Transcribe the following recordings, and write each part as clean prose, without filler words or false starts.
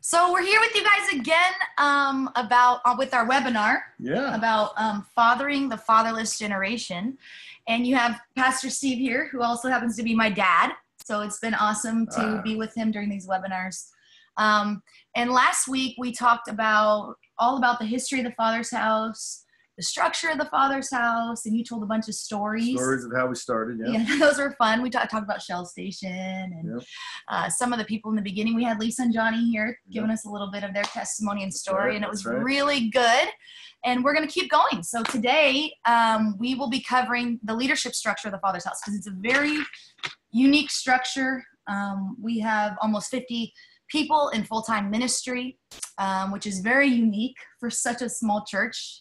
So we're here with you guys again with our webinar about fathering the fatherless generation. And you have Pastor Steve here, who also happens to be my dad. So it's been awesome to be with him during these webinars. And last week we talked all about the history of the Father's house, the structure of the Father's house, and you told a bunch of stories. Stories of how we started, Yeah, those were fun. We talked about Shell Station and some of the people in the beginning. We had Lisa and Johnny here giving us a little bit of their testimony and story, and it was really good. And we're going to keep going. So today we will be covering the leadership structure of the Father's house because it's a very unique structure. We have almost 50 people in full-time ministry, which is very unique for such a small church.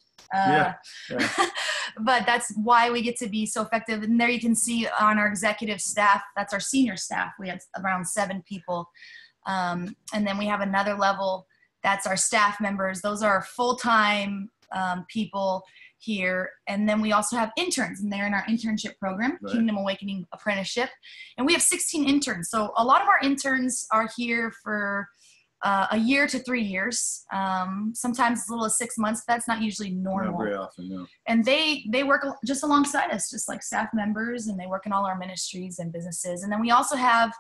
But that's why we get to be so effective. And there you can see on our executive staff, that's our senior staff. We have around 7 people. And then we have another level, that's our staff members. Those are full-time people here. And then we also have interns, and they're in our internship program, Kingdom Awakening Apprenticeship. And we have 16 interns. So a lot of our interns are here for a year to 3 years, sometimes as little as 6 months. That's not usually normal. Not very often, no. And they work just alongside us, just like staff members, and they work in all our ministries and businesses. And then we also have,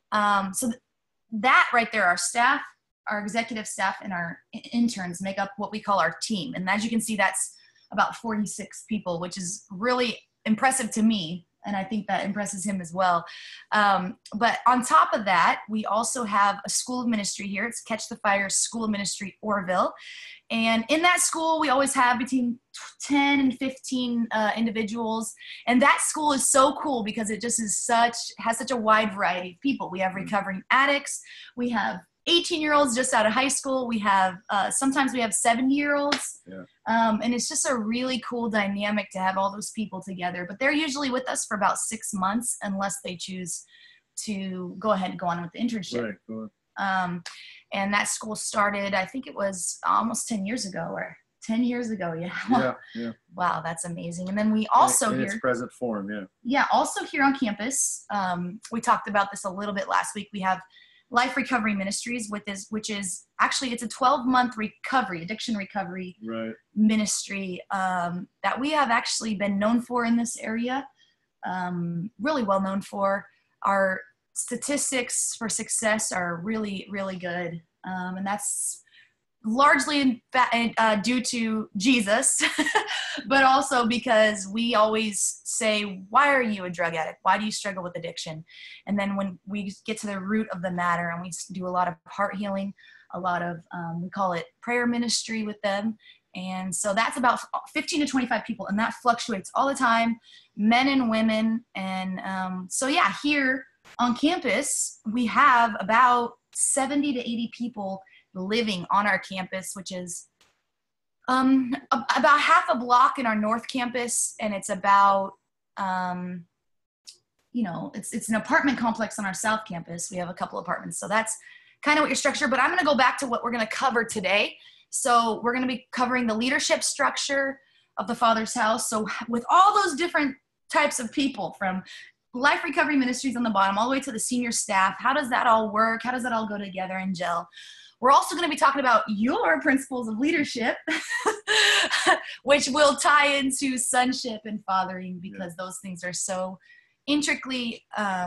that right there, our staff, our executive staff, and our interns make up what we call our team. And as you can see, that's about 46 people, which is really impressive to me. And I think that impresses him as well. But on top of that, we also have a school of ministry here. It's Catch the Fire School of Ministry, Orville. And in that school, we always have between 10 and 15 individuals. And that school is so cool because it just has such a wide variety of people. We have recovering addicts. We have 18-year-olds just out of high school. We have, sometimes we have 70-year-olds. And it's just a really cool dynamic to have all those people together. But they're usually with us for about 6 months unless they choose to go ahead and go on with the internship. And that school started, I think it was almost 10 years ago or 10 years ago. Wow, that's amazing. And then we also in its present form, also here on campus, we talked about this a little bit last week. We have Life Recovery Ministries, which is actually, it's a 12-month addiction recovery ministry that we have actually been known for in this area, really well known for. Our statistics for success are really, really good. And that's largely due to Jesus, but also because we always say, why are you a drug addict? Why do you struggle with addiction? And then when we get to the root of the matter, and we do a lot of heart healing, a lot of, we call it prayer ministry with them. And so that's about 15 to 25 people, and that fluctuates all the time, men and women. And here on campus, we have about 70 to 80 people living on our campus, which is about half a block in our north campus, and it's about it's an apartment complex on our south campus. We have a couple apartments, so that's kind of what your structure. But I'm going to go back to what we're going to cover today. So we're going to be covering the leadership structure of the Father's house. So with all those different types of people, from Life Recovery Ministries on the bottom all the way to the senior staff, how does that all work? How does that all go together and gel? We're also going to be talking about your principles of leadership, which will tie into sonship and fathering, because those things are so intricately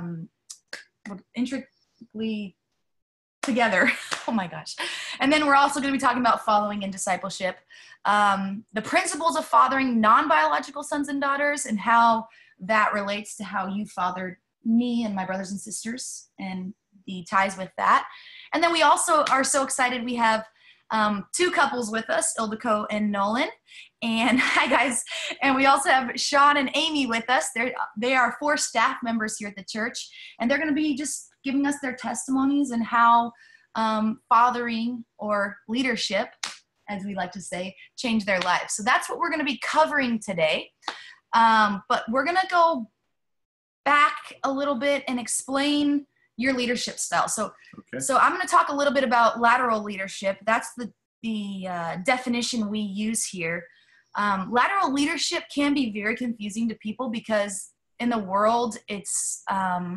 together. Oh my gosh. And then we're also going to be talking about following and discipleship, the principles of fathering non-biological sons and daughters, and how that relates to how you fathered me and my brothers and sisters, and the ties with that. And then we also are so excited. We have 2 couples with us, Ildiko and Nolan. And hi guys. And we also have Sean and Amy with us. They are 4 staff members here at the church, and they're going to be just giving us their testimonies and how fathering, or leadership, as we like to say, changed their lives. So that's what we're going to be covering today. But we're going to go back a little bit and explain your leadership style. So I'm going to talk a little bit about lateral leadership. That's the definition we use here. Lateral leadership can be very confusing to people because in the world, it's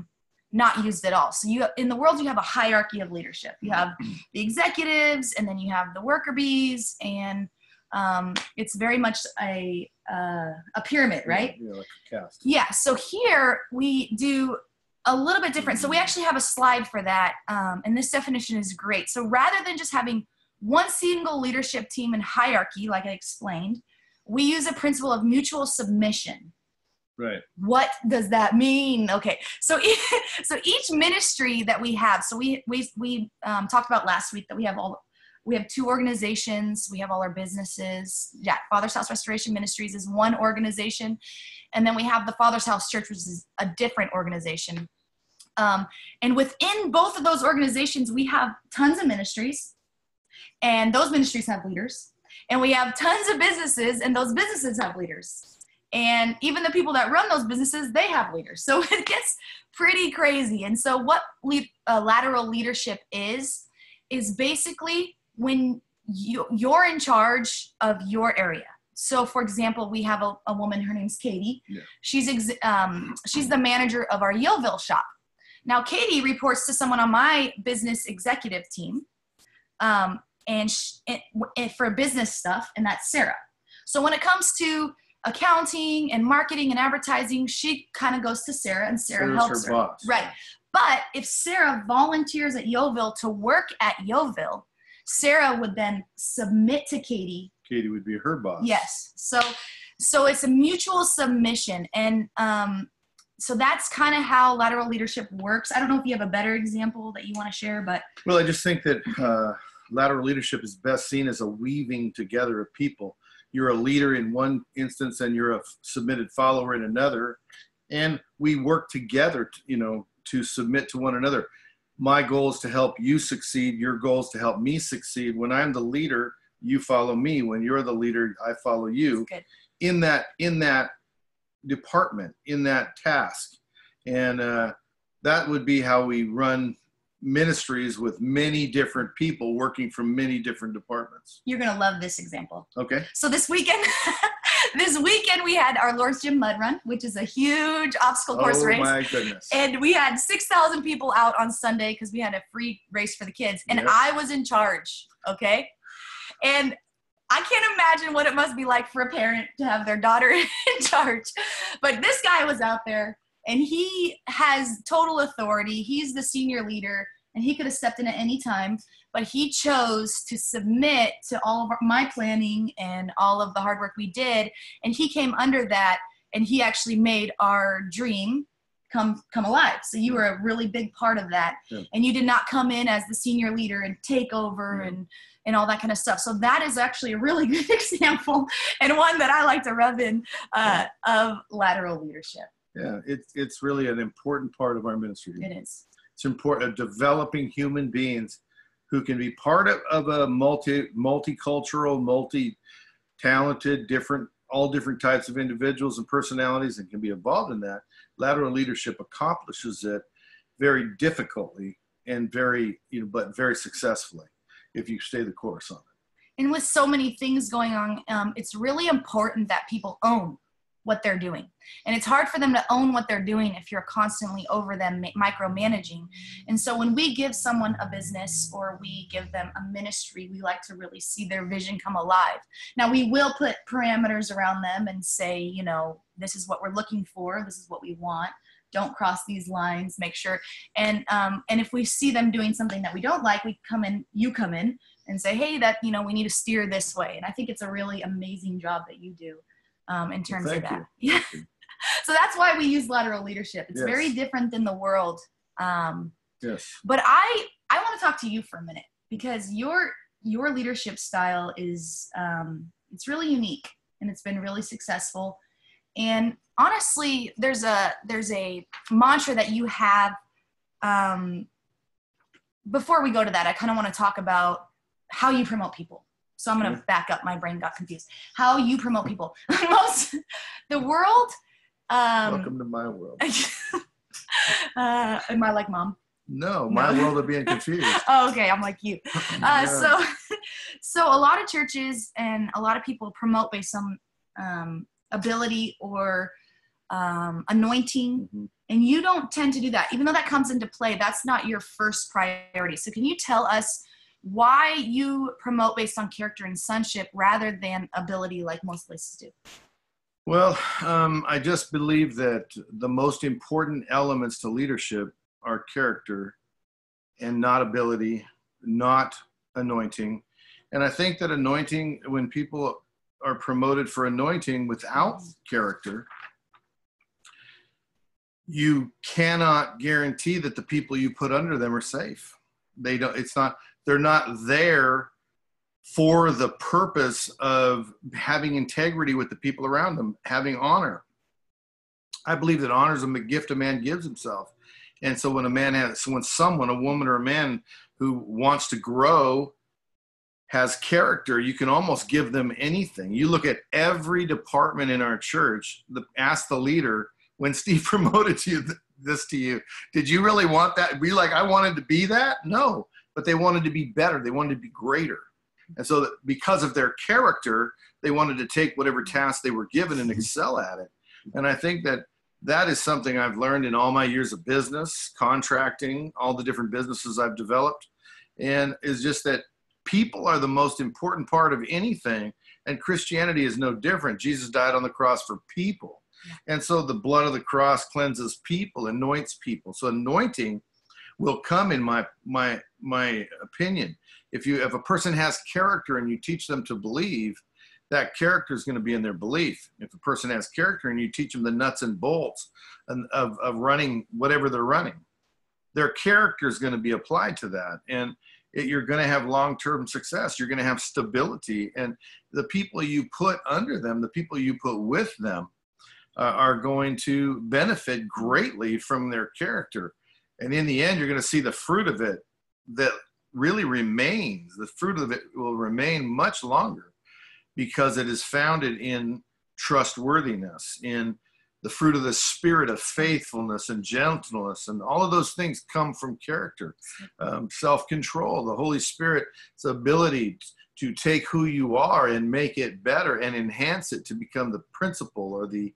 not used at all. So in the world, you have a hierarchy of leadership. You have the executives, and then you have the worker bees, and it's very much a pyramid, right? Yeah, like a caste. Yeah. So here we do a little bit different. So we actually have a slide for that. And this definition is great. So rather than just having one single leadership team and hierarchy, like I explained, we use a principle of mutual submission. Right. What does that mean? Okay. So each ministry that we have, so we talked about last week that we have 2 organizations. We have all our businesses. Yeah. Father's House Restoration Ministries is one organization. And then we have the Father's House Church, which is a different organization. And within both of those organizations, we have tons of ministries, and those ministries have leaders. And we have tons of businesses, and those businesses have leaders. And even the people that run those businesses, they have leaders. So it gets pretty crazy. And so what lateral leadership is basically when you're in charge of your area. So, for example, we have a woman, her name's Katie. Yeah. She's the manager of our Yeovil shop. Now, Katie reports to someone on my business executive team and for business stuff, and that's Sarah. So when it comes to accounting and marketing and advertising, she kind of goes to Sarah, and Sarah helps her. Boss. Right. But if Sarah volunteers at Yeovil to work at Yeovil, Sarah would then submit to Katie. Katie would be her boss. Yes. So it's a mutual submission. And so that's kind of how lateral leadership works. I don't know if you have a better example that you want to share, but. Well, I just think that lateral leadership is best seen as a weaving together of people. You're a leader in one instance, and you're a submitted follower in another. And we work together, to submit to one another. My goal is to help you succeed. Your goal is to help me succeed. When I'm the leader, you follow me. When you're the leader, I follow you. Good. In that department, in that task. And that would be how we run ministries, with many different people working from many different departments. You're going to love this example. Okay. So this weekend we had our Lord's Gym Mud Run, which is a huge obstacle course race. Oh my goodness. And we had 6,000 people out on Sunday because we had a free race for the kids. And Yep. I was in charge. Okay. And I can't imagine what it must be like for a parent to have their daughter in charge. But this guy was out there, and he has total authority. He's the senior leader, and he could have stepped in at any time, but he chose to submit to all of my planning and all of the hard work we did. And he came under that, and he actually made our dream come alive. So you were a really big part of that. Yeah. And you did not come in as the senior leader and take over and all that kind of stuff. So that is actually a really good example, and one that I like to rub in of lateral leadership. Yeah, it's really an important part of our ministry. It is. It's important, developing human beings who can be part of a multicultural, multi-talented, all different types of individuals and personalities, and can be involved in that. Lateral leadership accomplishes it very difficultly and but very successfully if you stay the course on it. And with so many things going on, it's really important that people own what they're doing. And it's hard for them to own what they're doing if you're constantly over them micromanaging. And so when we give someone a business or we give them a ministry, we like to really see their vision come alive. Now, we will put parameters around them and say, this is what we're looking for. This is what we want. Don't cross these lines, make sure. And if we see them doing something that we don't like, you come in and say, hey, we need to steer this way. And I think it's a really amazing job that you do in terms of that. Yeah. So that's why we use lateral leadership. It's very different than the world. Yes. But I want to talk to you for a minute, because your leadership style is, it's really unique, and it's been really successful. And honestly, there's a mantra that you have. Before we go to that, I kind of want to talk about how you promote people. So I'm going to back up. My brain got confused. How you promote people. The world. Welcome to my world. Am I like mom? No, my world of being confused. Oh, okay. I'm like you. So a lot of churches and a lot of people promote based on ability or anointing. And you don't tend to do that. Even though that comes into play, that's not your first priority. So can you tell us why you promote based on character and sonship rather than ability like most places do? Well, I just believe that the most important elements to leadership are character and not ability, not anointing. And I think that anointing, when people are promoted for anointing without character, you cannot guarantee that the people you put under them are safe. They're not there for the purpose of having integrity with the people around them, having honor. I believe that honor is a gift a man gives himself. And so when someone, a woman or a man who wants to grow has character, you can almost give them anything. You look at every department in our church, ask the leader, when Steve promoted this to you, did you really want that? Were you like, I wanted to be that? No, but they wanted to be better. They wanted to be greater. And so that because of their character, they wanted to take whatever task they were given and excel at it. And I think that is something I've learned in all my years of business, contracting, all the different businesses I've developed. And is just that people are the most important part of anything. And Christianity is no different. Jesus died on the cross for people. And so the blood of the cross cleanses people, anoints people. So anointing will come, in my opinion. If a person has character and you teach them to believe, that character is going to be in their belief. If a person has character and you teach them the nuts and bolts of running whatever they're running, their character is going to be applied to that. And you're going to have long-term success. You're going to have stability. And the people you put under them, the people you put with them, are going to benefit greatly from their character. And in the end, you're going to see the fruit of it that really remains. The fruit of it will remain much longer because it is founded in trustworthiness, in the fruit of the spirit of faithfulness and gentleness. And all of those things come from character, self-control, the Holy Spirit's ability to take who you are and make it better and enhance it to become the principle or the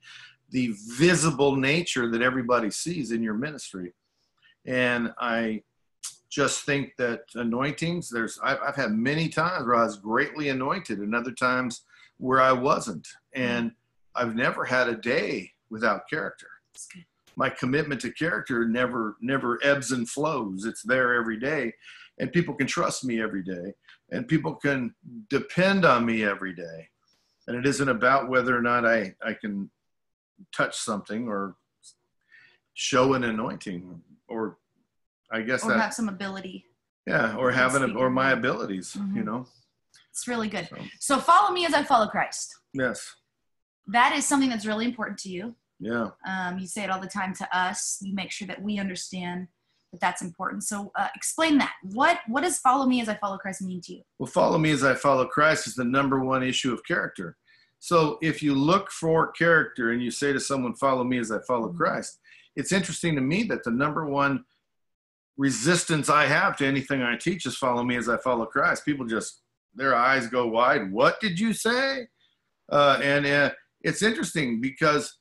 visible nature that everybody sees in your ministry. And I just think that anointings, I've had many times where I was greatly anointed and other times where I wasn't. And I've never had a day without character. My commitment to character never ebbs and flows. It's there every day. And people can trust me every day. And people can depend on me every day. And it isn't about whether or not I can touch something or show an anointing, or I guess or have some ability. Yeah, or or my abilities, you know. It's really good. So follow me as I follow Christ. Yes. That is something that's really important to you. Yeah. You say it all the time to us. You make sure that we understand that that's important. So explain that. What does follow me as I follow Christ mean to you? Well, follow me as I follow Christ is the number one issue of character. So if you look for character and you say to someone, follow me as I follow Christ, it's interesting to me that the number one resistance I have to anything I teach is follow me as I follow Christ. People their eyes go wide. What did you say? And it's interesting because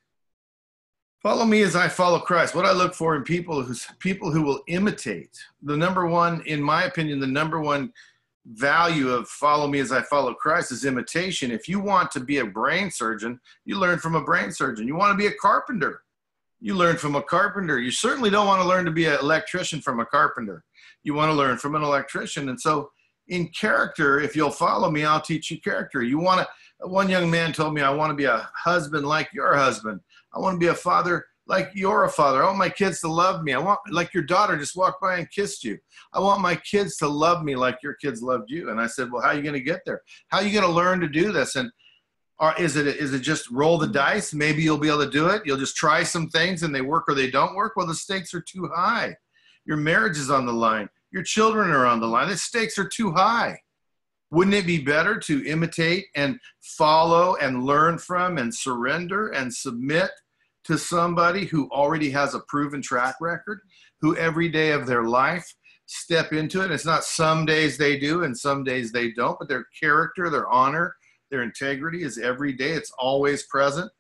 follow me as I follow Christ. What I look for in people who will imitate. The number one, in my opinion, the number one value of follow me as I follow Christ is imitation. If you want to be a brain surgeon, you learn from a brain surgeon. You want to be a carpenter, you learn from a carpenter. You certainly don't want to learn to be an electrician from a carpenter. You want to learn from an electrician. And so in character, if you'll follow me, I'll teach you character. One young man told me, I want to be a husband like your husband. I want to be a father like you're a father. I want my kids to love me. I want, like your daughter just walked by and kissed you. I want my kids to love me like your kids loved you. And I said, well, how are you going to get there? How are you going to learn to do this? And is it just roll the dice? Maybe you'll be able to do it. You'll just try some things and they work or they don't work. Well, the stakes are too high. Your marriage is on the line. Your children are on the line. The stakes are too high. Wouldn't it be better to imitate and follow and learn from and surrender and submit to somebody who already has a proven track record, who every day of their life step into it? It's not some days they do and some days they don't, but their character, their honor, their integrity is every day. It's always present.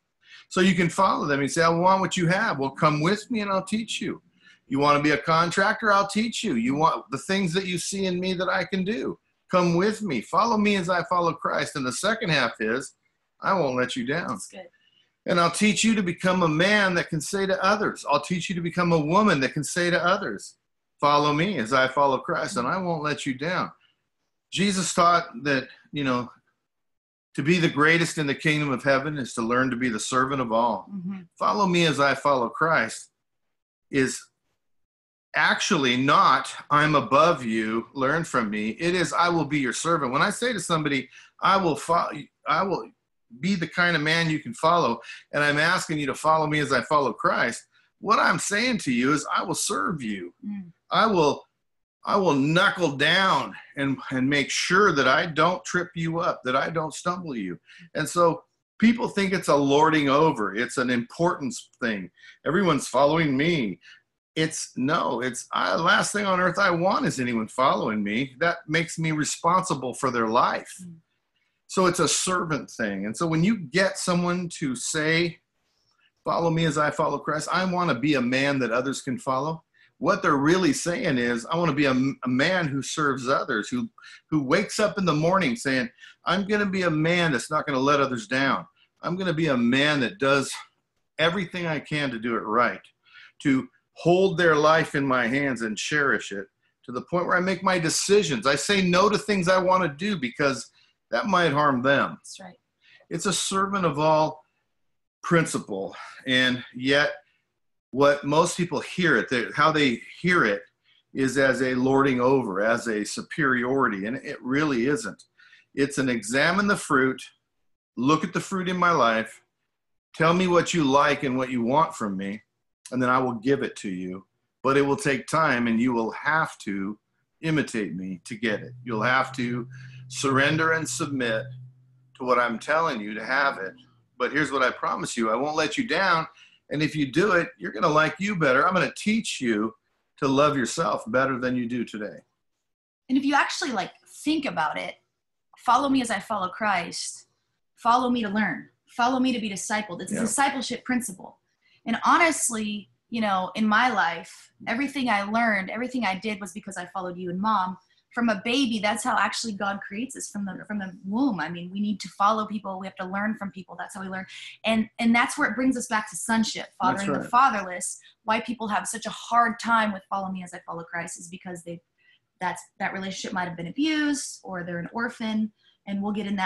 So you can follow them. You say, I want what you have. Well, come with me and I'll teach you. You want to be a contractor? I'll teach you. You want the things that you see in me that I can do. Come with me. Follow me as I follow Christ. And the second half is, I won't let you down. That's good. And I'll teach you to become a man that can say to others. I'll teach you to become a woman that can say to others, follow me as I follow Christ, and I won't let you down. Jesus taught that, you know, to be the greatest in the kingdom of heaven is to learn to be the servant of all. Mm-hmm. Follow me as I follow Christ is actually not, I'm above you, learn from me. It is, I will be your servant. When I say to somebody, I will be the kind of man you can follow, and I'm asking you to follow me as I follow Christ, what I'm saying to you is I will serve you. Mm. I will knuckle down and make sure that I don't trip you up, that I don't stumble you. And so people think it's a lording over. It's an importance thing. Everyone's following me. Last thing on earth I want is anyone following me. That makes me responsible for their life. Mm. So it's a servant thing. And so when you get someone to say, follow me as I follow Christ, I want to be a man that others can follow. What they're really saying is, I want to be a man who serves others, who wakes up in the morning saying, I'm going to be a man that's not going to let others down. I'm going to be a man that does everything I can to do it right, to hold their life in my hands and cherish it to the point where I make my decisions. I say no to things I want to do because that might harm them. That's right. It's a servant of all principle. And yet what most people hear it, how they hear it is as a lording over, as a superiority. And it really isn't. It's an examine the fruit, look at the fruit in my life, tell me what you like and what you want from me, and then I will give it to you. But it will take time, and you will have to imitate me to get it. You'll have to surrender and submit to what I'm telling you to have it. But here's what I promise you. I won't let you down. And if you do it, you're going to like you better. I'm going to teach you to love yourself better than you do today. And if you actually think about it, follow me as I follow Christ. Follow me to learn. Follow me to be discipled. It's a discipleship principle. And honestly, in my life, everything I learned, everything I did was because I followed you and Mom. From a baby, that's how actually God creates us from the womb. I mean, we need to follow people. We have to learn from people. That's how we learn. And that's where it brings us back to sonship, fathering the fatherless. Why people have such a hard time with follow me as I follow Christ is because that relationship might have been abused, or they're an orphan. And we'll get in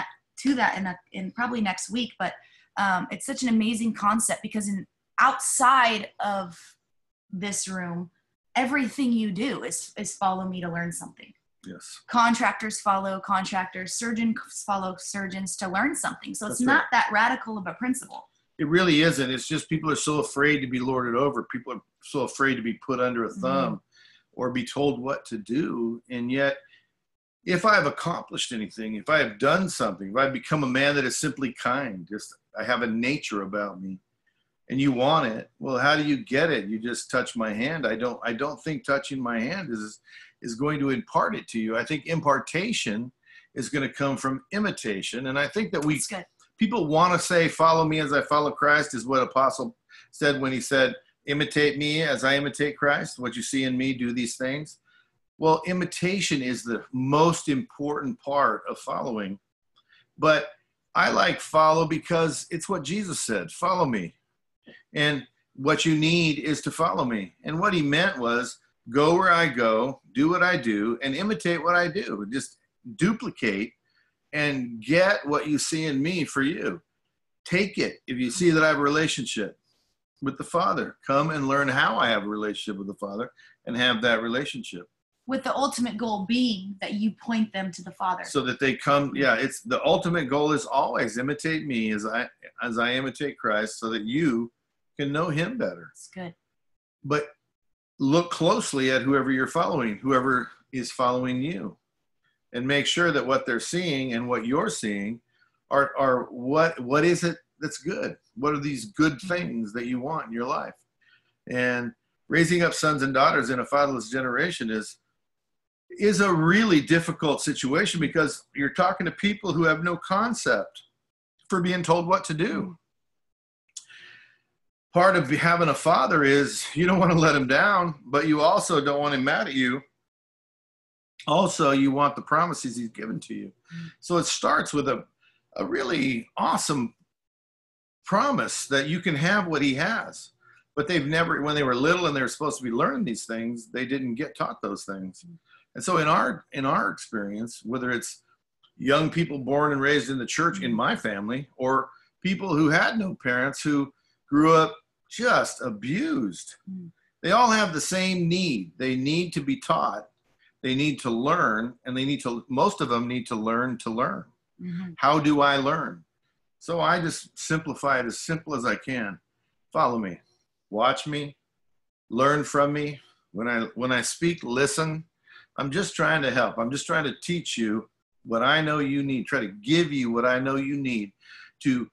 in probably next week. But it's such an amazing concept because outside of this room, everything you do is follow me to learn something. Yes. Contractors follow contractors, surgeons follow surgeons to learn something. So it's not that radical of a principle. It really isn't. It's just people are so afraid to be lorded over. People are so afraid to be put under a thumb or be told what to do. And yet, if I have accomplished anything, if I have done something, if I've become a man that is simply kind, I have a nature about me, and you want it, well, how do you get it? You just touch my hand. I don't think touching my hand is going to impart it to you. I think impartation is going to come from imitation. And I think that people want to say, follow me as I follow Christ, is what Apostle said when he said, imitate me as I imitate Christ. What you see in me, do these things. Well, imitation is the most important part of following. But I like follow because it's what Jesus said, follow me. And what you need is to follow me. And what he meant was, go where I go, do what I do, and imitate what I do. Just duplicate and get what you see in me for you. Take it. If you see that I have a relationship with the Father, come and learn how I have a relationship with the Father and have that relationship. With the ultimate goal being that you point them to the Father. So that they come, it's the ultimate goal is always imitate me as I imitate Christ, so that you can know him better. That's good. But look closely at whoever you're following, whoever is following you, and make sure that what they're seeing and what you're seeing are what is it that's good? What are these good things that you want in your life? And raising up sons and daughters in a fatherless generation is a really difficult situation, because you're talking to people who have no concept for being told what to do. part of having a father is you don't want to let him down, but you also don't want him mad at you. Also, you want the promises he's given to you. So it starts with a really awesome promise that you can have what he has. But they've never, when they were little and they were supposed to be learning these things, they didn't get taught those things. And so in our experience, whether it's young people born and raised in the church in my family, or people who had no parents who grew up just abused, they all have the same need. They need to be taught. They need to learn, and most of them need to learn to learn. How do I learn? So I just simplify it as simple as I can. Follow me, watch me, learn from me. When I speak, listen. I'm just trying to help. I'm just trying to teach you what I know you need, try to give you what I know you need to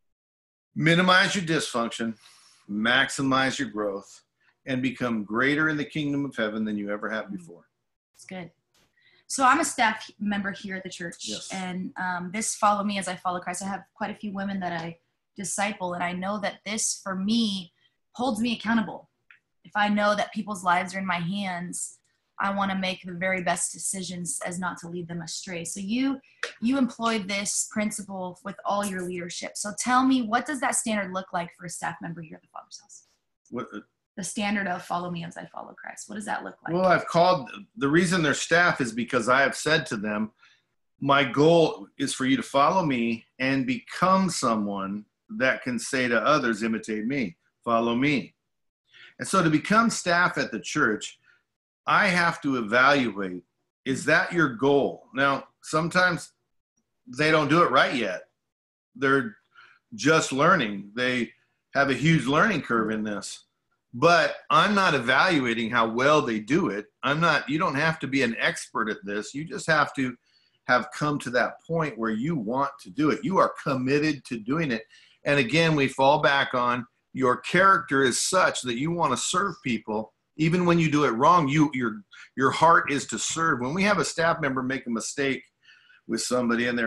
minimize your dysfunction, maximize your growth, and become greater in the kingdom of heaven than you ever have before. That's good. So I'm a staff member here at the church, yes. And this Follow Me as I Follow Christ. I have quite a few women that I disciple, and I know that this, for me, holds me accountable. If I know that people's lives are in my hands, I want to make the very best decisions as not to lead them astray. So you employed this principle with all your leadership. So tell me, what does that standard look like for a staff member here at the Father's House? What? The standard of follow me as I follow Christ. What does that look like? Well, the reason they're staff is because I have said to them, my goal is for you to follow me and become someone that can say to others, imitate me, follow me. And so to become staff at the church, I have to evaluate, is that your goal? Now, sometimes they don't do it right yet. They're just learning. They have a huge learning curve in this. But I'm not evaluating how well they do it. You don't have to be an expert at this. You just have to have come to that point where you want to do it. You are committed to doing it. And again, we fall back on your character is such that you want to serve people. Even when you do it wrong, your heart is to serve. When we have a staff member make a mistake with somebody and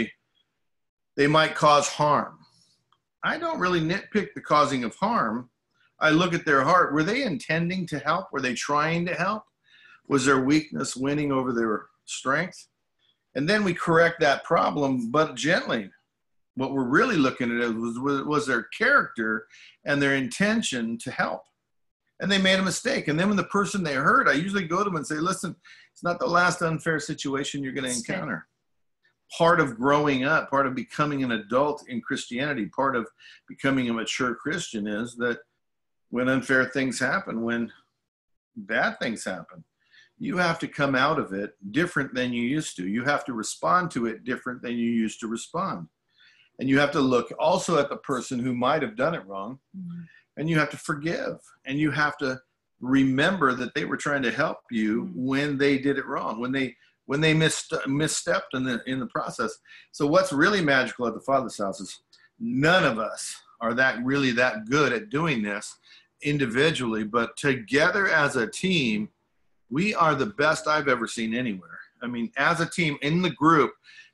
they might cause harm, I don't really nitpick the causing of harm. I look at their heart. Were they intending to help? Were they trying to help? Was their weakness winning over their strength? And then we correct that problem, but gently. What we're really looking at was their character and their intention to help. And they made a mistake. And then when the person they hurt, I usually go to them and say, listen, it's not the last unfair situation you're going to encounter. Part of growing up, part of becoming an adult in Christianity, part of becoming a mature Christian is that when unfair things happen, when bad things happen, you have to come out of it different than you used to. You have to respond to it different than you used to respond. And you have to look also at the person who might have done it wrong, and you have to forgive. And you have to remember that they were trying to help you when they did it wrong, when they misstepped in the process. So what's really magical at the Father's House is none of us are really that good at doing this individually, but together as a team, we are the best I've ever seen anywhere. I mean, as a team in the group,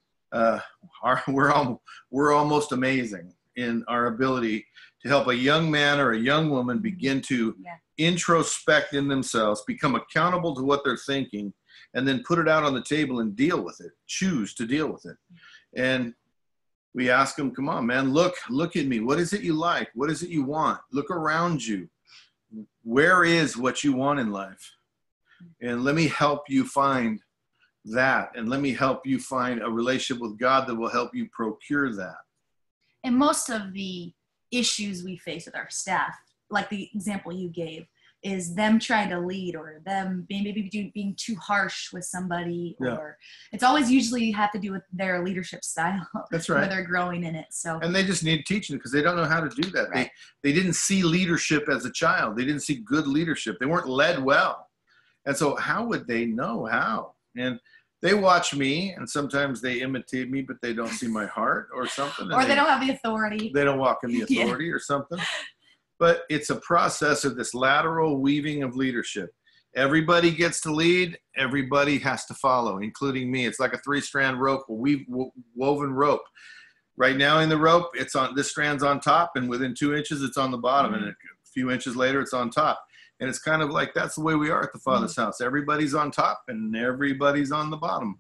we're almost amazing in our ability to help a young man or a young woman begin to introspect in themselves, become accountable to what they're thinking, and then put it out on the table and deal with it, choose to deal with it. And we ask them, come on, man, look at me. What is it you like? What is it you want? Look around you. Where is what you want in life? And let me help you find that. And let me help you find a relationship with God that will help you procure that. And most of the issues we face with our staff, like the example you gave, is them trying to lead, or them being too harsh with somebody, or it's always usually have to do with their leadership style. That's right. Where they're growing in it. So, and they just need teaching because they don't know how to do that. Right. They didn't see leadership as a child. They didn't see good leadership. They weren't led well. And so how would they know how? And they watch me, and sometimes they imitate me, but they don't see my heart or something. Or they don't have the authority. They don't walk in the authority or something. But it's a process of this lateral weaving of leadership. Everybody gets to lead. Everybody has to follow, including me. It's like a 3-strand rope, a woven rope. right now in the rope, it's on, this strand's on top, and within 2 inches, it's on the bottom, and a few inches later, it's on top. And it's kind of like, that's the way we are at the Father's house. Everybody's on top and everybody's on the bottom.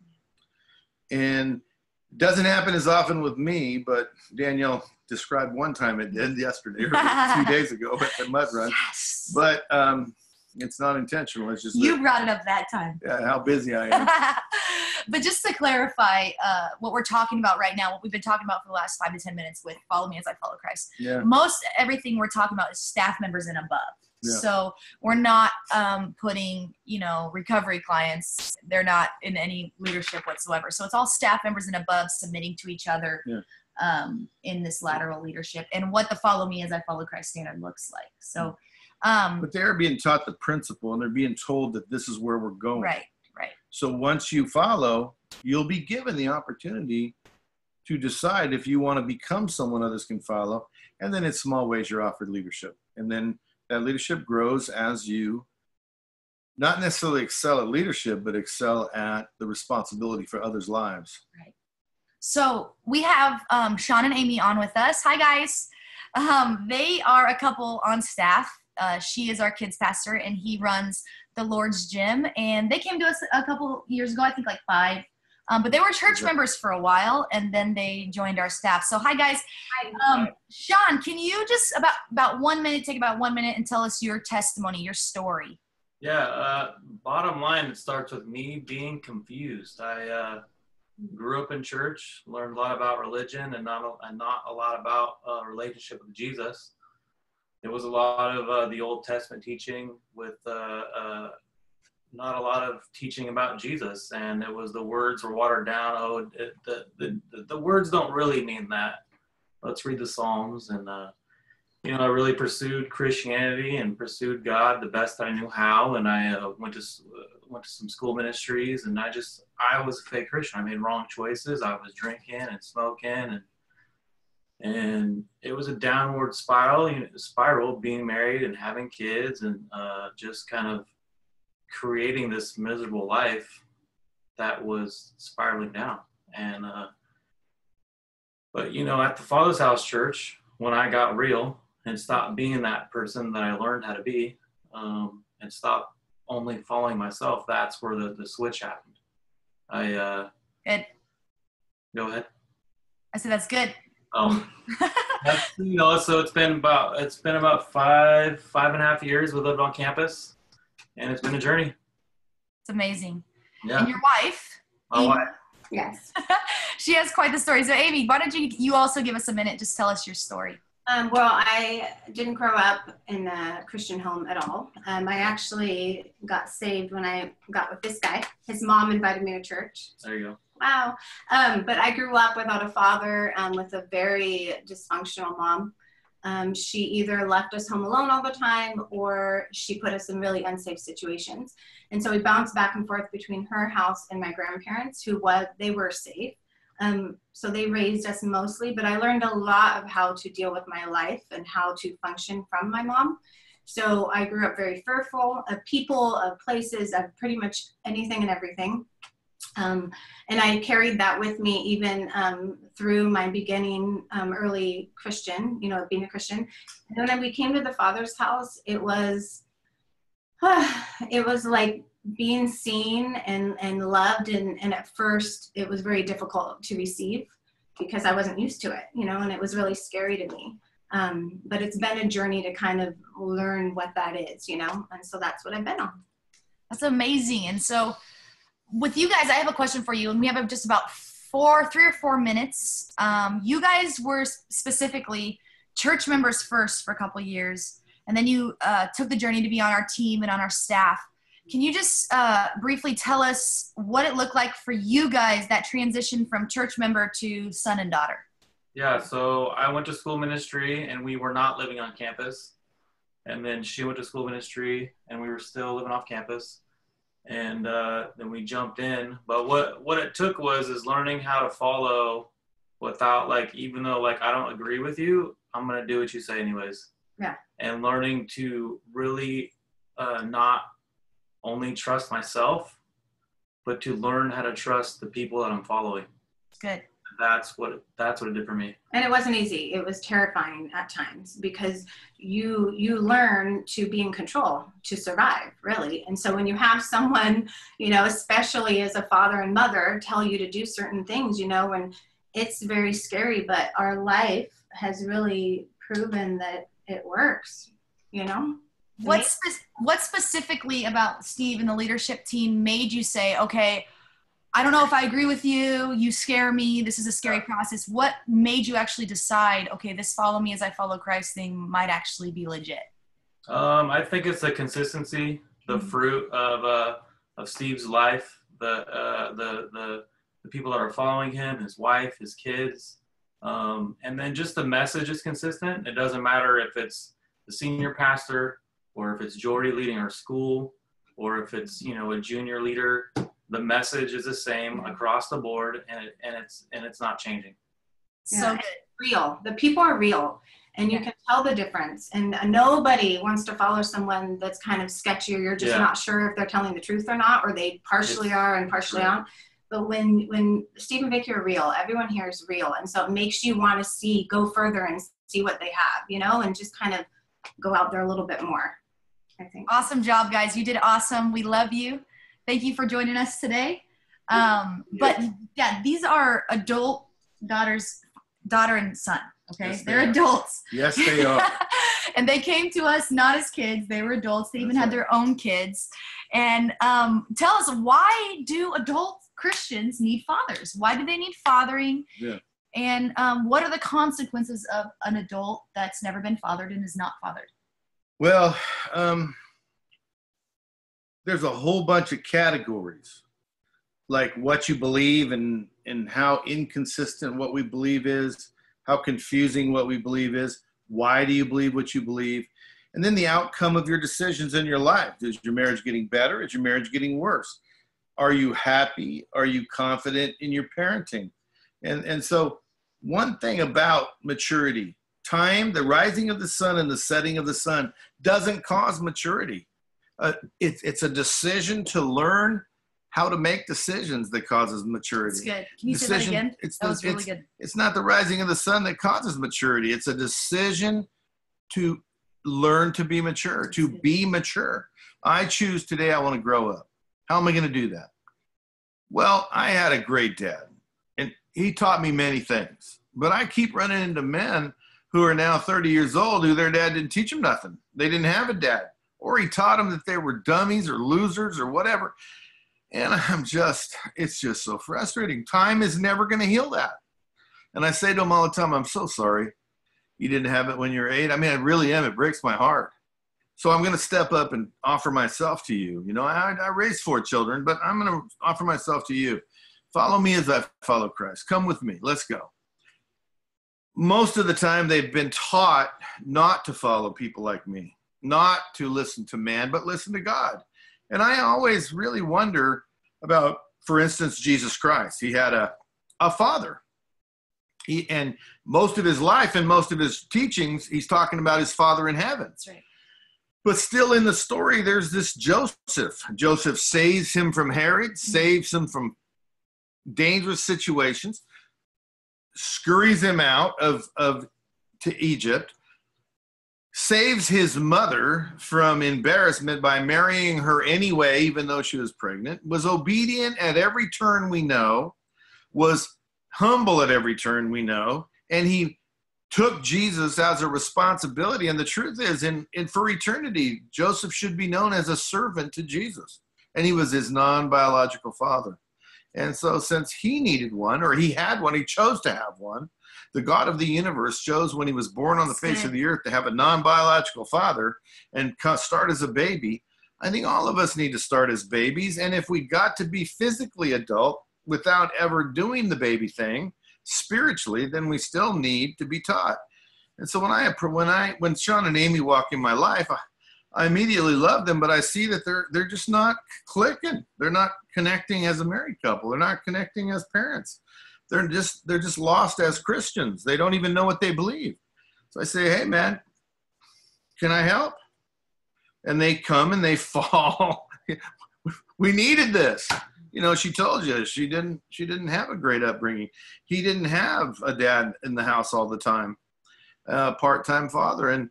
And it doesn't happen as often with me, but Danielle described one time it did yesterday or 2 days ago at the mud run. Yes. But it's not intentional. It's just you brought it up that time. Yeah, how busy I am. But just to clarify what we're talking about right now, what we've been talking about for the last 5 to 10 minutes with Follow Me as I Follow Christ. Yeah. Most everything we're talking about is staff members and above. Yeah. So we're not putting, recovery clients. They're not in any leadership whatsoever. So it's all staff members and above submitting to each other in this lateral leadership and what the Follow Me as I Follow Christ standard looks like. So, but they're being taught the principle and they're being told that this is where we're going. Right. So once you follow, you'll be given the opportunity to decide if you want to become someone others can follow. And then in small ways, you're offered leadership. And then that leadership grows as you not necessarily excel at leadership, but excel at the responsibility for others' lives. Right. So we have Sean and Amy on with us. Hi, guys. They are a couple on staff. She is our kids pastor, and he runs the Lord's Gym. And they came to us a couple years ago, I think like 5. But they were church members for a while, and then they joined our staff. So hi, guys. Sean, can you just about 1 minute, take about 1 minute and tell us your testimony, your story? Yeah, bottom line, it starts with me being confused. I grew up in church, learned a lot about religion and not a lot about relationship with Jesus. It was a lot of the Old Testament teaching with not a lot of teaching about Jesus, and it was the words were watered down. Oh, the words don't really mean that. Let's read the Psalms, and I really pursued Christianity and pursued God the best I knew how, and I went to some school ministries, and I was a fake Christian. I made wrong choices. I was drinking and smoking, and it was a downward spiral, being married and having kids, and just kind of creating this miserable life that was spiraling down. And but at the Father's House Church, when I got real and stopped being that person that I learned how to be, and stopped only following myself, that's where the switch happened. Good. Go ahead. I said that's good. Oh, so it's been about 5.5 years we lived on campus, and it's been a journey. It's amazing. Yeah. And your wife? My wife. Yes. She has quite the story. So Amy, why don't you also give us a minute? Just tell us your story. Well, I didn't grow up in a Christian home at all. I actually got saved when I got with this guy. His mom invited me to church. There you go. Wow. But I grew up without a father, with a very dysfunctional mom. She either left us home alone all the time, or she put us in really unsafe situations. And so we bounced back and forth between her house and my grandparents, they were safe. So they raised us mostly, but I learned a lot of how to deal with my life and how to function from my mom. So I grew up very fearful of people, of places, of pretty much anything and everything. And I carried that with me even through my beginning early Christian, being a Christian. And then when we came to the Father's house, it was like being seen and loved. And at first it was very difficult to receive because I wasn't used to it, and it was really scary to me. But it's been a journey to kind of learn what that is, and so that's what I've been on. That's amazing. And so with you guys, I have a question for you, and we have just about 3 or 4 minutes. You guys were specifically church members first for a couple of years, and then you took the journey to be on our team and on our staff. Can you just briefly tell us what it looked like for you guys, that transition from church member to son and daughter? Yeah, so I went to school ministry, and we were not living on campus. And then she went to school ministry, and we were still living off campus. And then we jumped in. But what it took is learning how to follow without, even though, I don't agree with you, I'm going to do what you say anyways. Yeah. And learning to really not only trust myself, but to learn how to trust the people that I'm following. Good. That's what it did for me. And it wasn't easy. It was terrifying at times because you learn to be in control to survive, really. And so when you have someone, especially as a father and mother, tell you to do certain things, and it's very scary, but our life has really proven that it works, What specifically about Steve and the leadership team made you say, okay, I don't know if I agree with you. You scare me. This is a scary process. What made you actually decide, okay, this follow me as I follow Christ thing might actually be legit? I think it's the consistency, the fruit of Steve's life, the people that are following him, his wife, his kids, and then just the message is consistent. It doesn't matter if it's the senior pastor or if it's Jordy leading our school or if it's a junior leader. The message is the same across the board, and it's not changing. So real. The people are real, and you can tell the difference. And nobody wants to follow someone that's kind of sketchy, or you're just not sure if they're telling the truth or not, or they partially are and partially aren't. But when Steve and Vicky are real, everyone here is real, and so it makes you want to go further and see what they have, and just kind of go out there a little bit more. I think. Awesome job, guys! You did awesome. We love you. Thank you for joining us today. But yeah, these are adult daughter and son. Okay, yes, they're adults. Yes, they are. And they came to us not as kids; they were adults. They even had their own kids. And tell us, why do adult Christians need fathers? Why do they need fathering? Yeah. And what are the consequences of an adult that's never been fathered and is not fathered? Well, there's a whole bunch of categories, like what you believe and how inconsistent what we believe is, how confusing what we believe is, why do you believe what you believe, and then the outcome of your decisions in your life. Is your marriage getting better? Is your marriage getting worse? Are you happy? Are you confident in your parenting? And so one thing about maturity, time, the rising of the sun and the setting of the sun doesn't cause maturity. It's a decision to learn how to make decisions that causes maturity. That's good. Can you say that again? That was really good. It's not the rising of the sun that causes maturity. It's a decision to learn to be mature, to be mature. I choose today I want to grow up. How am I going to do that? Well, I had a great dad, and he taught me many things. But I keep running into men who are now 30 years old who their dad didn't teach them nothing. They didn't have a dad. Or he taught them that they were dummies or losers or whatever. And it's just so frustrating. Time is never going to heal that. And I say to them all the time, I'm so sorry you didn't have it when you were 8. I mean, I really am. It breaks my heart. So I'm going to step up and offer myself to you. I raised 4 children, but I'm going to offer myself to you. Follow me as I follow Christ. Come with me. Let's go. Most of the time, they've been taught not to follow people like me. Not to listen to man, but listen to God. And I always really wonder about, for instance, Jesus Christ. He had a father. And most of his life and most of his teachings, he's talking about his father in heaven. That's right. But still in the story, there's this Joseph. Joseph saves him from Herod, saves him from dangerous situations, scurries him out to Egypt, saves his mother from embarrassment by marrying her anyway, even though she was pregnant, was obedient at every turn we know, was humble at every turn we know, and he took Jesus as a responsibility. And the truth is, for eternity, Joseph should be known as a servant to Jesus, and he was his non-biological father. And so since he needed one, or he had one, he chose to have one, the God of the universe chose when he was born on the face of the earth to have a non-biological father and start as a baby. I think all of us need to start as babies. And if we got to be physically adult without ever doing the baby thing spiritually, then we still need to be taught. And so when Sean and Amy walk in my life, I immediately love them, but I see that they're just not clicking. They're not connecting as a married couple. They're not connecting as parents. They're just lost as Christians. They don't even know what they believe. So I say, hey man, can I help? And they come and they fall. We needed this. You know, she told you she didn't have a great upbringing. He didn't have a dad in the house all the time, part-time father. And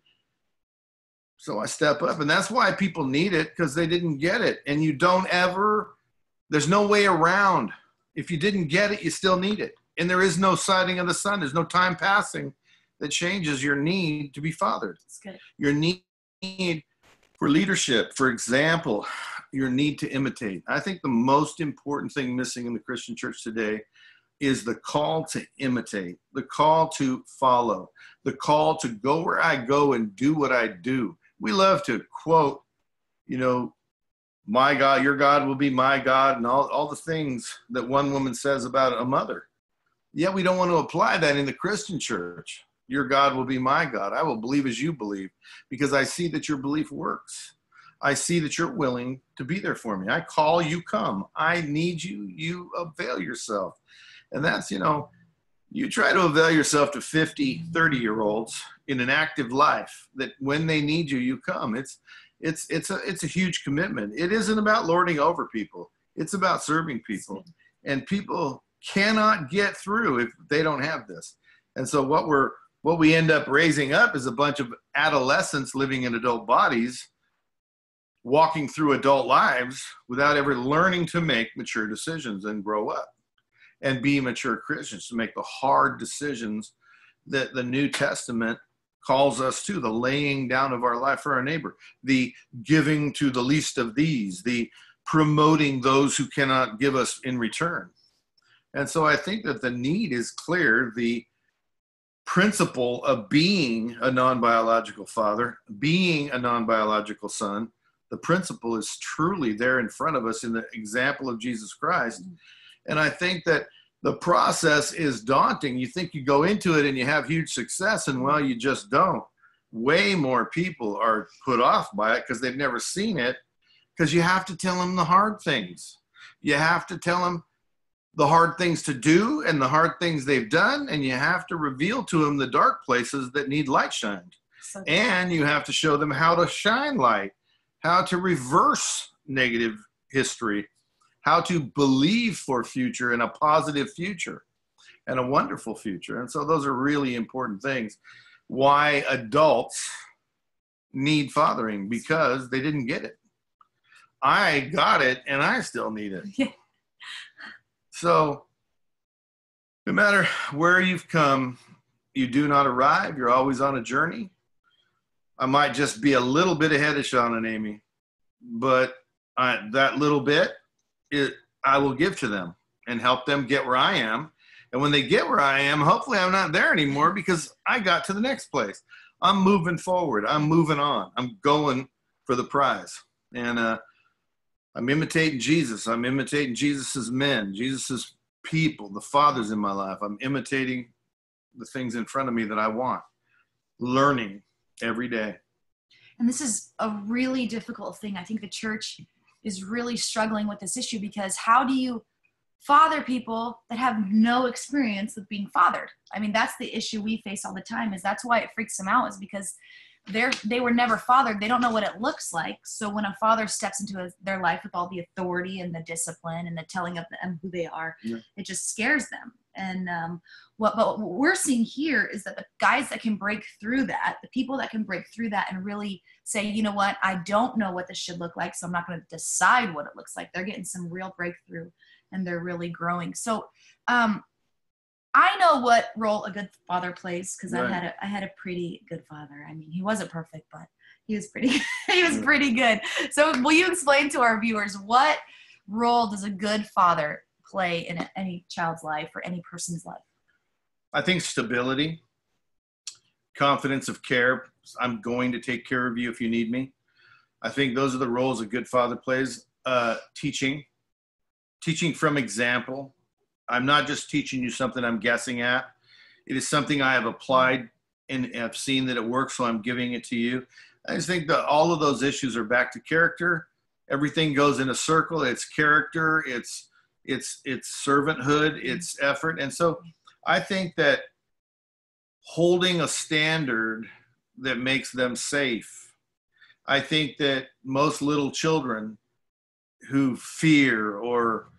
so I step up, and that's why people need it, because they didn't get it. And you don't ever, there's no way around. If you didn't get it, you still need it. And there is no setting of the sun. There's no time passing that changes your need to be fathered. That's good. Your need for leadership, for example, your need to imitate. I think the most important thing missing in the Christian church today is the call to imitate, the call to follow, the call to go where I go and do what I do. We love to quote, you know, my God, your God will be my God, and all the things that one woman says about a mother. Yet we don't want to apply that in the Christian church. Your God will be my God. I will believe as you believe, because I see that your belief works. I see that you're willing to be there for me. I call, you come. I need you, you avail yourself. And that's, you know, you try to avail yourself to 50, 30-year-olds in an active life, that when they need you, you come. It's a huge commitment. It isn't about lording over people. It's about serving people. And people cannot get through if they don't have this. And so what we end up raising up is a bunch of adolescents living in adult bodies, walking through adult lives without ever learning to make mature decisions and grow up and be mature Christians, to make the hard decisions that the New Testament calls us to, the laying down of our life for our neighbor, the giving to the least of these, the promoting those who cannot give us in return. And so I think that the need is clear. The principle of being a non-biological father, being a non-biological son, the principle is truly there in front of us in the example of Jesus Christ. And I think that the process is daunting. You think you go into it and you have huge success, and well, you just don't. Way more people are put off by it because they've never seen it, because you have to tell them the hard things. You have to tell them the hard things to do and the hard things they've done, and you have to reveal to them the dark places that need light shined. And you have to show them how to shine light, how to reverse negative history, how to believe for future and a positive future and a wonderful future. And so those are really important things. Why adults need fathering, because they didn't get it. I got it and I still need it. Yeah. So no matter where you've come, you do not arrive. You're always on a journey. I might just be a little bit ahead of Sean and Amy, but that little bit, I will give to them and help them get where I am. And when they get where I am, hopefully I'm not there anymore, because I got to the next place. I'm moving forward. I'm moving on. I'm going for the prize. And I'm imitating Jesus. I'm imitating Jesus's men, Jesus's people, the fathers in my life. I'm imitating the things in front of me that I want, learning every day. And this is a really difficult thing. I think the church is really struggling with this issue, because how do you father people that have no experience with being fathered? I mean, that's the issue we face all the time. Is that's why it freaks them out, is because they were never fathered. They don't know what it looks like. So when a father steps into their life with all the authority and the discipline and the telling of them who they are, it just scares them. And what we're seeing here is that the guys that can break through that, the people that can break through that and really say, you know what, I don't know what this should look like, so I'm not going to decide what it looks like. They're getting some real breakthrough, and they're really growing. So I know what role a good father plays, because I had a pretty good father. I mean, he wasn't perfect, but he was pretty good. So will you explain to our viewers, what role does a good father play in any child's life or any person's life? I think stability, confidence of care. I'm going to take care of you if you need me. I think those are the roles a good father plays. Teaching from example. I'm not just teaching you something I'm guessing at. It is something I have applied and have seen that it works, so I'm giving it to you. I just think that all of those issues are back to character. Everything goes in a circle. It's character, it's servanthood, it's effort. And so I think that holding a standard that makes them safe. I think that most little children who fear or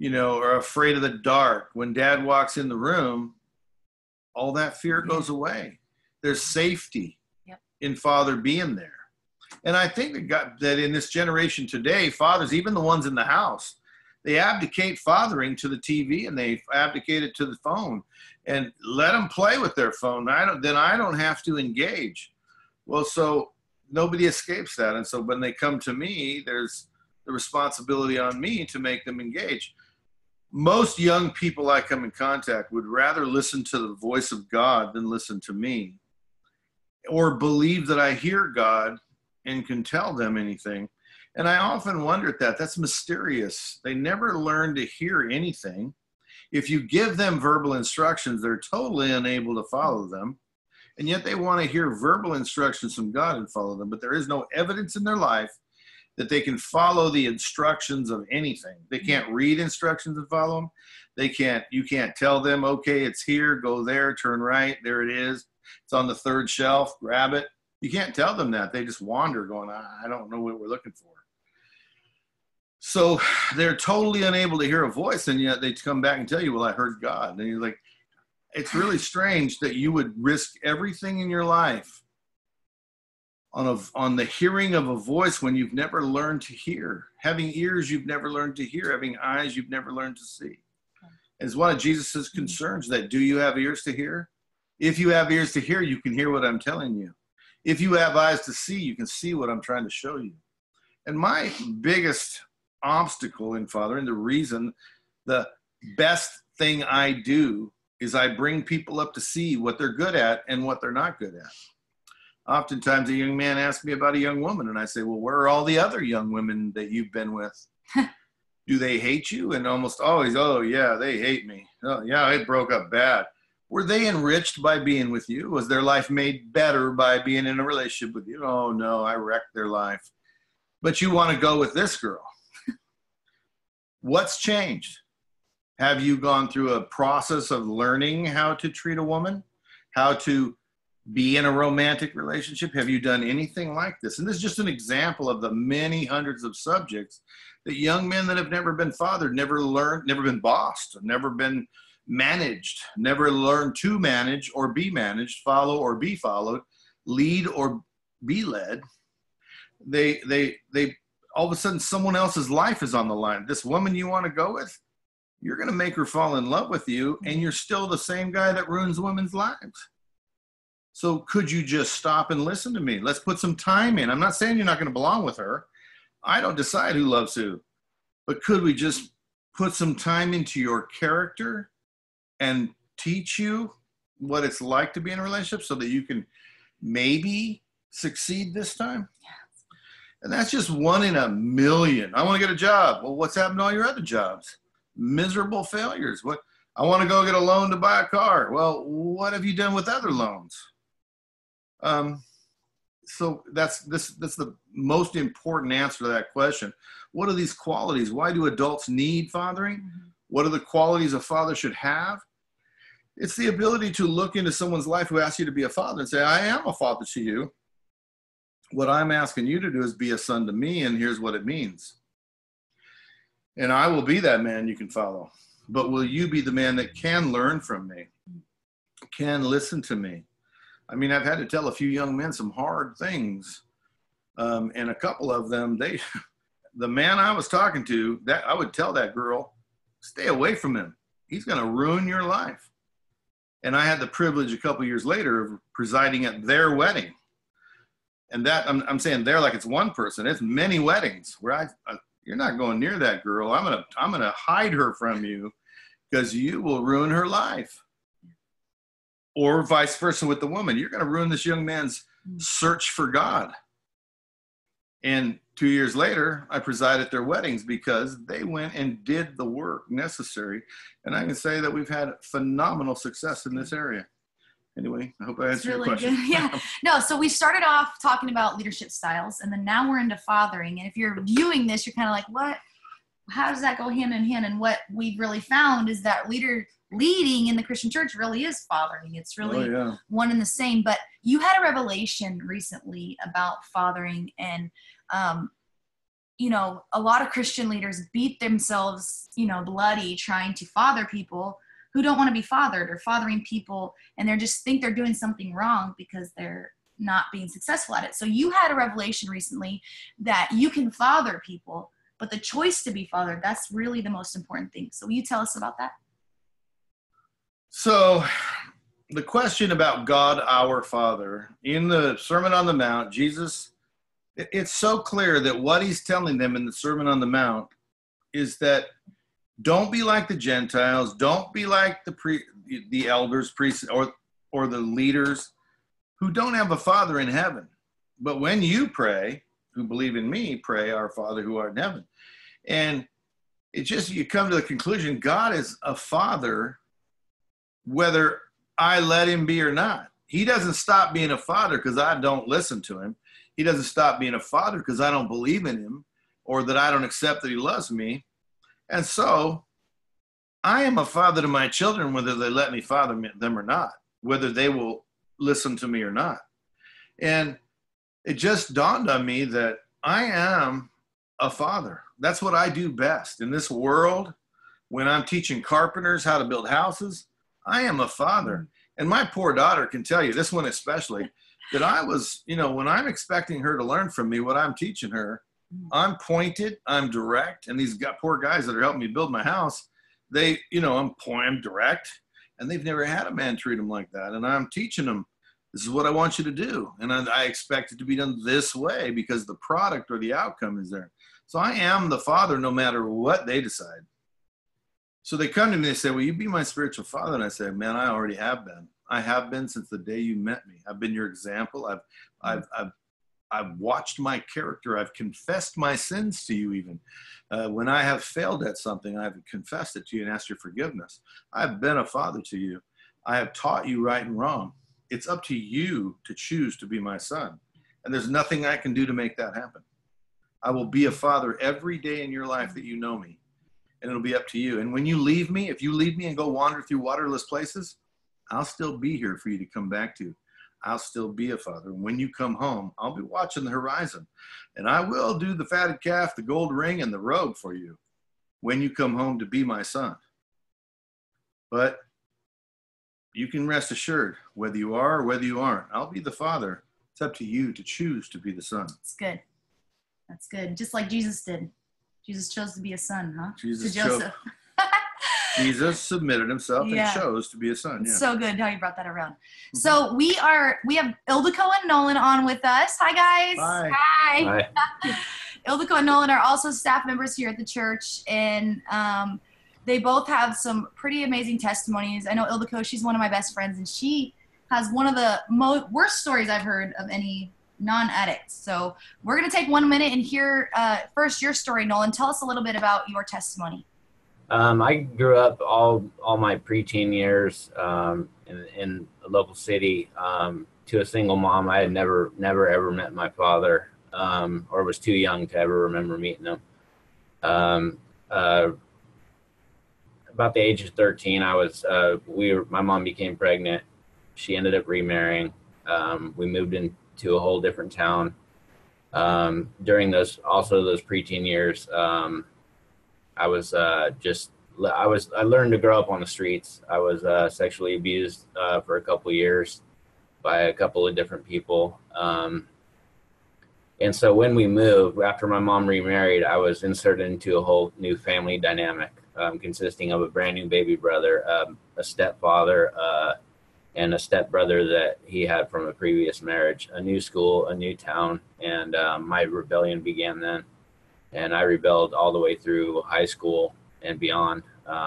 are afraid of the dark. When dad walks in the room, all that fear goes away. There's safety in father being there. And I think that in this generation today, fathers, even the ones in the house, they abdicate fathering to the TV, and they abdicate it to the phone, and let them play with their phone. Then I don't have to engage. Well, so nobody escapes that. And so when they come to me, there's the responsibility on me to make them engage. Most young people I come in contact would rather listen to the voice of God than listen to me, or believe that I hear God and can tell them anything. And I often wonder at that. That's mysterious. They never learn to hear anything. If you give them verbal instructions, they're totally unable to follow them. And yet they want to hear verbal instructions from God and follow them. But there is no evidence in their life that they can follow the instructions of anything. They can't read instructions and follow them. You can't tell them, okay, it's here, go there, turn right, there it is. It's on the third shelf, grab it. You can't tell them that. They just wander going, I don't know what we're looking for. So they're totally unable to hear a voice, and yet they come back and tell you, well, I heard God. And you're like, it's really strange that you would risk everything in your life on the hearing of a voice when you've never learned to hear, having ears you've never learned to hear, having eyes you've never learned to see. And it's one of Jesus's concerns, that do you have ears to hear? If you have ears to hear, you can hear what I'm telling you. If you have eyes to see, you can see what I'm trying to show you. And my biggest obstacle in fathering, the reason, the best thing I do is I bring people up to see what they're good at and what they're not good at. Oftentimes a young man asks me about a young woman, and I say, well, where are all the other young women that you've been with? Do they hate you? And almost always, oh yeah, they hate me. Oh yeah, it broke up bad. Were they enriched by being with you? Was their life made better by being in a relationship with you? Oh no, I wrecked their life. But you want to go with this girl. What's changed? Have you gone through a process of learning how to treat a woman? How to be in a romantic relationship? Have you done anything like this? And this is just an example of the many hundreds of subjects that young men that have never been fathered, never learned, never been bossed, never been managed, never learned to manage or be managed, follow or be followed, lead or be led. They all of a sudden someone else's life is on the line. This woman you want to go with, you're going to make her fall in love with you, and you're still the same guy that ruins women's lives. So could you just stop and listen to me? Let's put some time in. I'm not saying you're not going to belong with her. I don't decide who loves who. But could we just put some time into your character and teach you what it's like to be in a relationship so that you can maybe succeed this time? And that's just one in a million. I want to get a job. Well, what's happened to all your other jobs? Miserable failures. What? I want to go get a loan to buy a car. Well, what have you done with other loans? So that's the most important answer to that question. What are these qualities? Why do adults need fathering? What are the qualities a father should have? It's the ability to look into someone's life who asks you to be a father and say, I am a father to you. What I'm asking you to do is be a son to me, and here's what it means. And I will be that man you can follow. But will you be the man that can learn from me, can listen to me? I mean, I've had to tell a few young men some hard things. And a couple of them, the man I was talking to, that I would tell that girl, stay away from him. He's going to ruin your life. And I had the privilege a couple years later of presiding at their wedding. And that, I'm saying there like it's one person. It's many weddings where you're not going near that girl. I'm gonna hide her from you because you will ruin her life. Or vice versa with the woman. You're going to ruin this young man's search for God. And 2 years later, I preside at their weddings because they went and did the work necessary. And I can say that we've had phenomenal success in this area. Anyway, I hope I answered your question. Good. Yeah. No, so we started off talking about leadership styles, and then now we're into fathering. And if you're viewing this, you're kind of like, what? How does that go hand in hand? And what we've really found is that leading in the Christian church really is fathering. It's really one and the same. But you had a revelation recently about fathering, and a lot of Christian leaders beat themselves, bloody trying to father people who don't want to be fathered, or fathering people, and they just think they're doing something wrong because they're not being successful at it. So you had a revelation recently that you can father people, but the choice to be fathered, that's really the most important thing. So will you tell us about that? So the question about God, our Father, in the Sermon on the Mount, Jesus, it's so clear that what he's telling them in the Sermon on the Mount is that don't be like the Gentiles, don't be like the elders, priests, or the leaders who don't have a Father in heaven. But when you pray, who believe in me, pray, our Father who art in heaven. And it just, you come to the conclusion, God is a Father whether I let him be or not. He doesn't stop being a Father because I don't listen to him. He doesn't stop being a Father because I don't believe in him or that I don't accept that he loves me. And so I am a father to my children, whether they let me father them or not, whether they will listen to me or not. And it just dawned on me that I am a father. That's what I do best in this world. When I'm teaching carpenters how to build houses, I am a father. And my poor daughter can tell you, this one especially, that I was, when I'm expecting her to learn from me what I'm teaching her, I'm pointed, I'm direct, and these poor guys that are helping me build my house, I'm direct, and they've never had a man treat them like that. And I'm teaching them, this is what I want you to do. And I expect it to be done this way because the product or the outcome is there. So I am the father no matter what they decide. So they come to me and they say, will you be my spiritual father? And I say, man, I already have been. I have been since the day you met me. I've been your example. I've watched my character. I've confessed my sins to you even. When I have failed at something, I've confessed it to you and asked your forgiveness. I've been a father to you. I have taught you right and wrong. It's up to you to choose to be my son. And there's nothing I can do to make that happen. I will be a father every day in your life that you know me. And it'll be up to you. And when you leave me, if you leave me and go wander through waterless places, I'll still be here for you to come back to. I'll still be a father. And when you come home, I'll be watching the horizon. And I will do the fatted calf, the gold ring, and the robe for you when you come home to be my son. But you can rest assured, whether you are or whether you aren't, I'll be the father. It's up to you to choose to be the son. That's good. That's good. Just like Jesus did. Jesus chose to be a son, huh? Jesus to Joseph. Jesus submitted himself and chose to be a son. Yeah. So good how you brought that around. Mm-hmm. So we have Ildiko and Nolan on with us. Hi, guys. Hi. Hi. Ildiko and Nolan are also staff members here at the church, and they both have some pretty amazing testimonies. I know Ildiko, she's one of my best friends, and she has one of the worst stories I've heard of any non-addicts. So we're going to take 1 minute and hear first your story, Nolan. Tell us a little bit about your testimony. I grew up all my preteen years in a local city to a single mom. I had never ever met my father or was too young to ever remember meeting him. About the age of 13, my mom became pregnant. She ended up remarrying. We moved into a whole different town. During those preteen years, I learned to grow up on the streets. I was sexually abused for a couple of years by a couple of different people. And so when we moved, after my mom remarried, I was inserted into a whole new family dynamic consisting of a brand new baby brother, a stepfather, and a stepbrother that he had from a previous marriage, a new school, a new town. And my rebellion began then. And I rebelled all the way through high school and beyond,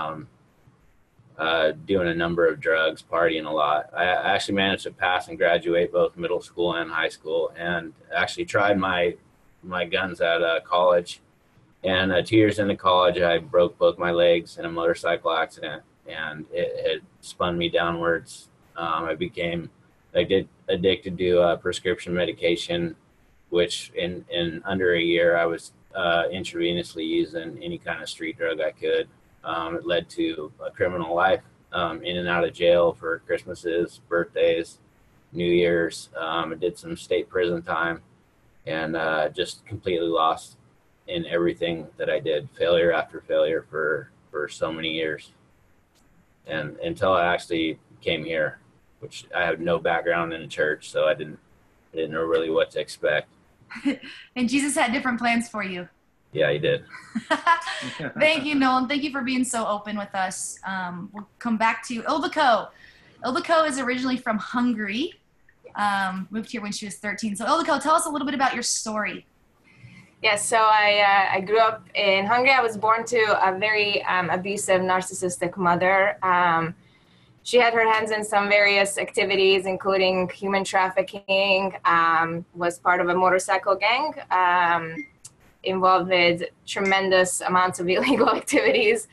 doing a number of drugs, partying a lot. I actually managed to pass and graduate both middle school and high school, and actually tried my guns at college. And 2 years into college, I broke both my legs in a motorcycle accident, and it spun me downwards. I became addicted to prescription medication, which in under a year I was intravenously using any kind of street drug I could. It led to a criminal life, in and out of jail for Christmases, birthdays, New Year's. I did some state prison time, and just completely lost in everything that I did, failure after failure for so many years. And until I actually came here, which I have no background in the church, so I didn't know really what to expect. And Jesus had different plans for you. Yeah, he did. Thank you, Nolan. Thank you for being so open with us. We'll come back to Ildiko. Ildiko is originally from Hungary. Moved here when she was 13. So Ildiko, tell us a little bit about your story. Yes, so I grew up in Hungary. I was born to a very abusive, narcissistic mother. She had her hands in some various activities, including human trafficking, was part of a motorcycle gang, involved with tremendous amounts of illegal activities,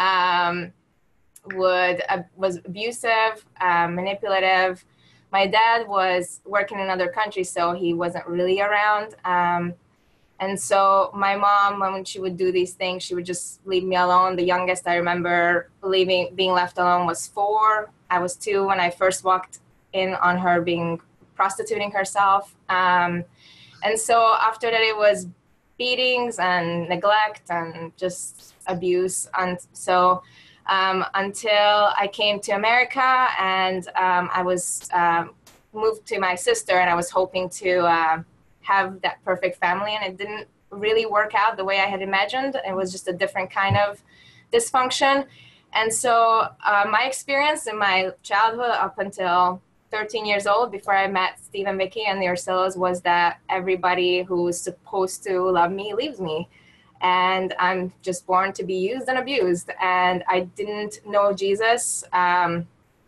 was abusive, manipulative. My dad was working in another country, so he wasn't really around. And so my mom, when she would do these things, she would just leave me alone. The youngest I remember being left alone was 4. I was 2 when I first walked in on her prostituting herself. And so after that, it was beatings and neglect and just abuse. And so until I came to America and I was moved to my sister, and I was hoping to have that perfect family, and it didn't really work out the way I had imagined. It was just a different kind of dysfunction. And so my experience in my childhood up until 13 years old, before I met Steve and Vicky and the Orsillos, was that everybody who's supposed to love me leaves me. And I'm just born to be used and abused. And I didn't know Jesus. I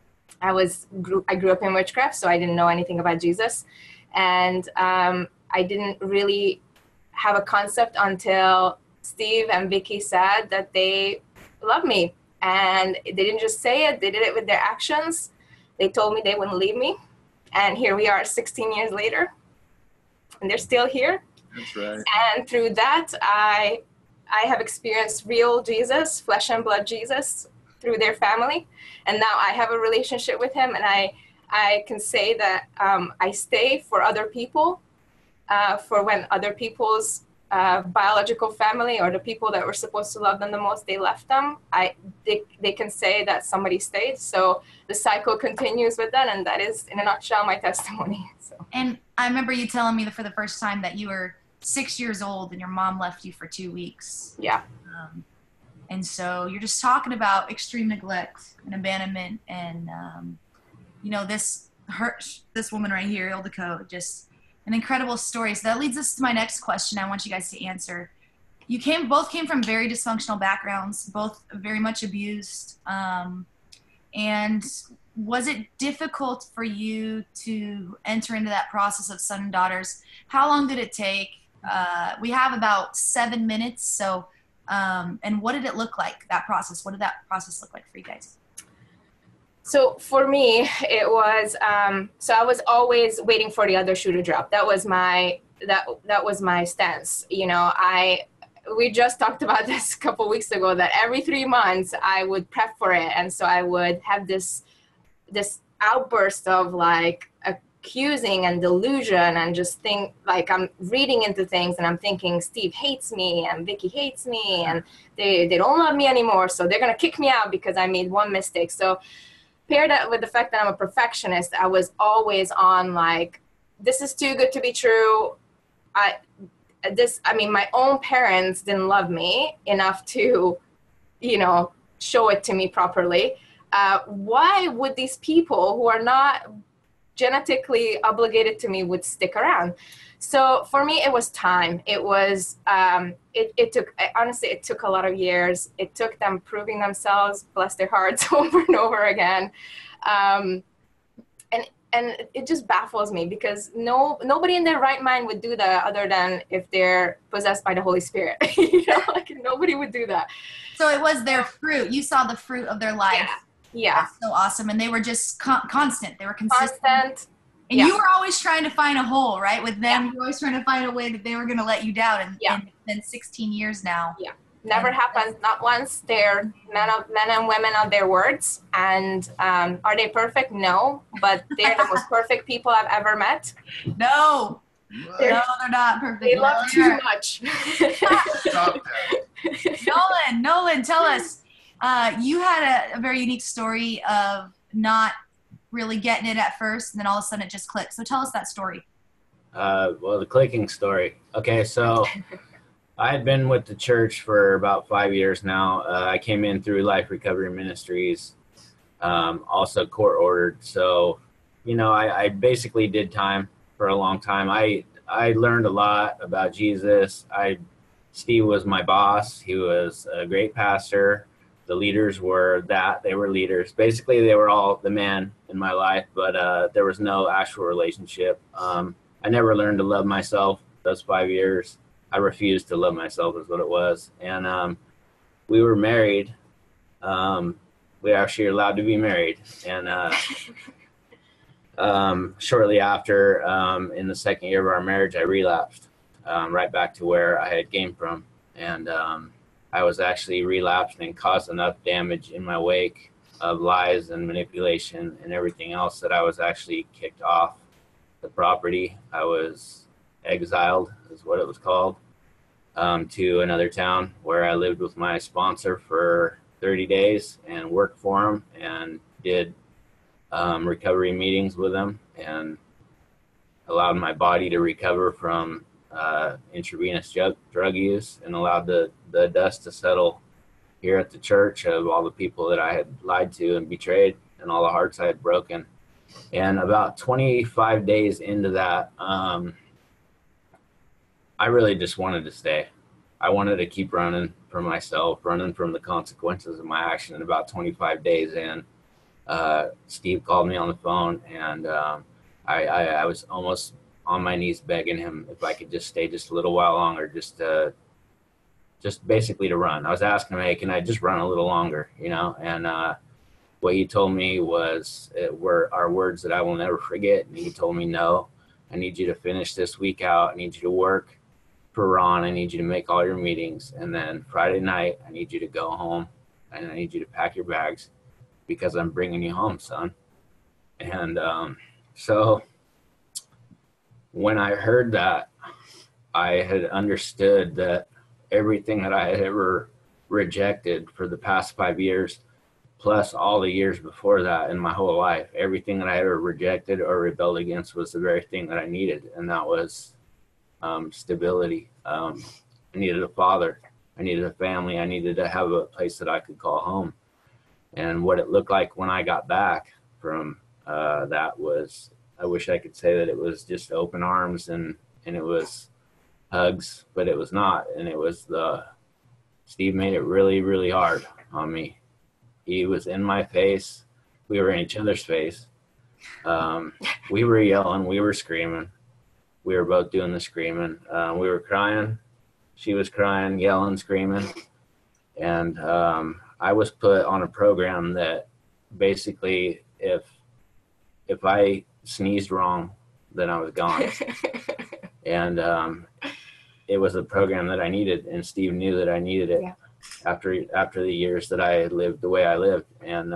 grew up in witchcraft, so I didn't know anything about Jesus. And I didn't really have a concept until Steve and Vicky said that they love me. And they didn't just say it, they did it with their actions. They told me they wouldn't leave me. And here we are 16 years later, and they're still here. That's right. And through that, I have experienced real Jesus, flesh and blood Jesus, through their family. And now I have a relationship with him, and I can say that I stay for other people, for when other people's biological family or the people that were supposed to love them the most, they left them. They can say that somebody stayed. So the cycle continues with that, and that is, in a nutshell, my testimony. So. And I remember you telling me that for the first time that you were 6 years old and your mom left you for 2 weeks. Yeah. And so you're just talking about extreme neglect and abandonment, and this woman right here, Ildiko, just an incredible story. So that leads us to my next question I want you guys to answer. You both came from very dysfunctional backgrounds, both very much abused. And was it difficult for you to enter into that process of son and daughters? How long did it take? We have about 7 minutes. So, and what did it look like, that process? What did that process look like for you guys? So for me, it was, so I was always waiting for the other shoe to drop. That was my stance. We just talked about this a couple of weeks ago, that every 3 months I would prep for it. And so I would have this outburst of like accusing and delusion, and just think like I'm reading into things and I'm thinking Steve hates me and Vicky hates me and they don't love me anymore. So they're going to kick me out because I made one mistake. So pair that with the fact that I'm a perfectionist, I was always on like, this is too good to be true. My own parents didn't love me enough to, show it to me properly. Why would these people who are not genetically obligated to me would stick around? So for me, it was time. It was, it took a lot of years. It took them proving themselves, bless their hearts, over and over again. And it just baffles me, because nobody in their right mind would do that other than if they're possessed by the Holy Spirit. Nobody would do that. So it was their fruit. You saw the fruit of their life. Yeah. That's so awesome. And they were just constant. They were consistent. And yeah. You were always trying to find a hole, right? With them, you were always trying to find a way that they were going to let you down. And it's been 16 years now. Yeah. Never happened. Not once. They're men and women of their words. And are they perfect? No. But they're the most perfect people I've ever met. No. No, they're not perfect. They love too much. Stop that. Nolan, tell us. You had a very unique story of not really getting it at first, and then all of a sudden it just clicked. So tell us that story. Well, the clicking story. Okay, so I had been with the church for about 5 years now. I came in through Life Recovery Ministries, also court ordered. So, you know, I basically did time for a long time. I learned a lot about Jesus. Steve was my boss. He was a great pastor. The leaders were they were leaders. Basically, they were all the man in my life, but there was no actual relationship. I never learned to love myself those 5 years. I refused to love myself is what it was. And we were married. We actually are allowed to be married. And shortly after, in the second year of our marriage, I relapsed right back to where I had came from. And I was actually relapsed and caused enough damage in my wake of lies and manipulation and everything else that I was actually kicked off the property. I was exiled, is what it was called, to another town where I lived with my sponsor for 30 days and worked for him and did recovery meetings with him and allowed my body to recover from intravenous drug use and allowed the dust to settle here at the church of all the people that I had lied to and betrayed and all the hearts I had broken. And about 25 days into that, I really just wanted to stay. I wanted to keep running from myself, running from the consequences of my action. And about 25 days in, Steve called me on the phone, and I was almost on my knees begging him if I could just stay just a little while longer, just basically to run. I was asking him, hey, can I just run a little longer, you know? And what he told me are words that I will never forget. And he told me, no, I need you to finish this week out. I need you to work for Ron. I need you to make all your meetings. And then Friday night, I need you to go home and I need you to pack your bags because I'm bringing you home, son. And so when I heard that, I had understood that everything that I had ever rejected for the past 5 years, plus all the years before that in my whole life, everything that I ever rejected or rebelled against was the very thing that I needed. And that was stability. I needed a father. I needed a family. I needed to have a place that I could call home. And what it looked like when I got back from that was, I wish I could say that it was just open arms and it was hugs, but it was not. And it was Steve made it really, really hard on me. He was in my face. We were in each other's face. We were yelling. We were screaming. We were both doing the screaming. We were crying. She was crying, yelling, screaming. And I was put on a program that basically if I sneezed wrong, then I was gone. And it was a program that I needed, and Steve knew that I needed it. Yeah. After the years that I had lived the way I lived, and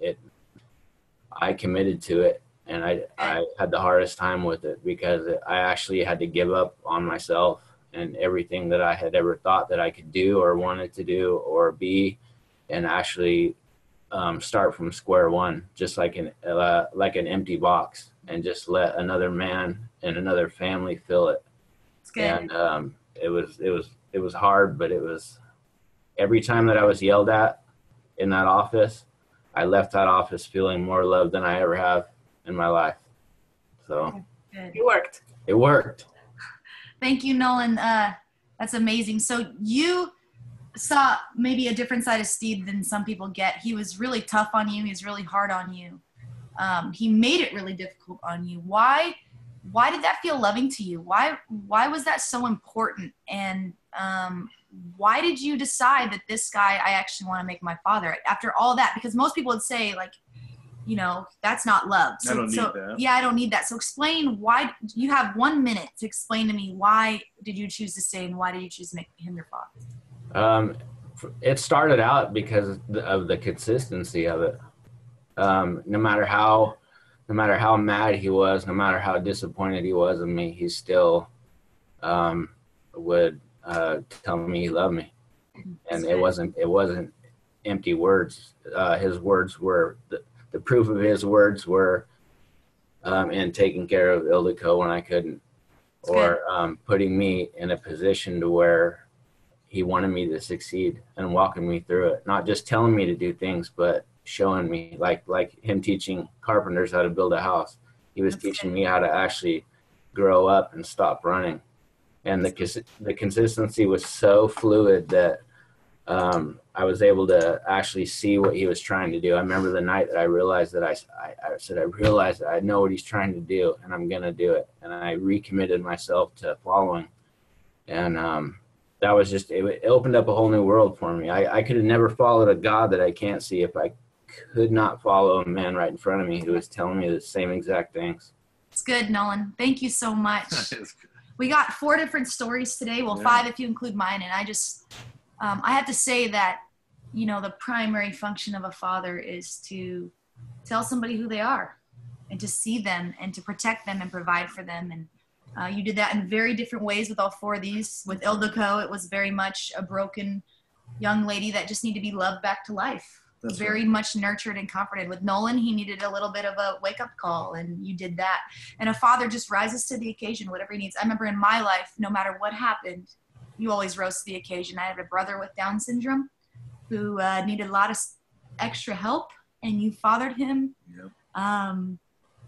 I committed to it, and I had the hardest time with it because I actually had to give up on myself and everything that I had ever thought that I could do or wanted to do or be, and actually start from square one, just like an empty box, and just let another man and another family fill it. It's good. And it was hard, but it was. Every time that I was yelled at in that office, I left that office feeling more love than I ever have in my life. So good. It worked. It worked. Thank you, Nolan. That's amazing. So you saw maybe a different side of Steve than some people get. He was really tough on you. He was really hard on you. He made it really difficult on you. Why did that feel loving to you? Why was that so important? And why did you decide that this guy, I actually want to make my father after all that? Because most people would say, like, you know, that's not love. So, I don't need that. Yeah, I don't need that. So explain why. You have 1 minute to explain to me, why did you choose to stay and why did you choose to make him your father? It started out because of the consistency of it. No matter how no matter how mad he was, no matter how disappointed he was in me, he still would tell me he loved me. And it wasn't empty words. His words were, the proof of his words were in taking care of Ildiko when I couldn't, or putting me in a position to where he wanted me to succeed and walking me through it. Not just telling me to do things, but showing me, like him teaching carpenters how to build a house. He was teaching me how to actually grow up and stop running. And the consistency was so fluid that I was able to actually see what he was trying to do. I remember the night that I realized that I said, I realized that I know what he's trying to do, and I'm going to do it. And I recommitted myself to following. And that was just, it opened up a whole new world for me. I could have never followed a God that I can't see if I could not follow a man right in front of me who was telling me the same exact things. It's good, Nolan. Thank you so much. We got 4 different stories today. Well, 5 if you include mine. And I just, I have to say that, you know, the primary function of a father is to tell somebody who they are and to see them and to protect them and provide for them. And you did that in very different ways with all 4 of these. With Ildiko, it was very much a broken young lady that just needed to be loved back to life. That's very much nurtured and comforted. With Nolan, he needed a little bit of a wake-up call, and you did that. And a father just rises to the occasion, whatever he needs. I remember in my life, no matter what happened, you always rose to the occasion. I had a brother with Down syndrome who needed a lot of extra help, and you fathered him. Yep. I'm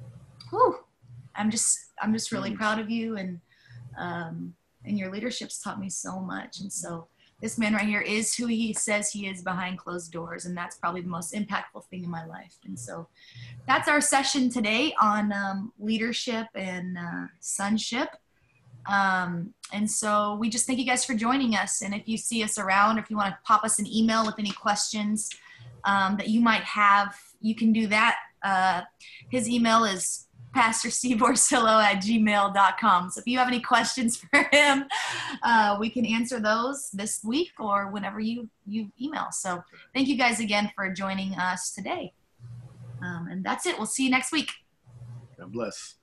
just really proud of you, and your leadership's taught me so much. And so this man right here is who he says he is behind closed doors, and that's probably the most impactful thing in my life. And so that's our session today on leadership and sonship. And so we just thank you guys for joining us. And if you see us around, or if you want to pop us an email with any questions that you might have, you can do that. His email is pastorsteveorsillo@gmail.com. So if you have any questions for him, we can answer those this week or whenever you email. So thank you guys again for joining us today. And that's it. We'll see you next week. God bless.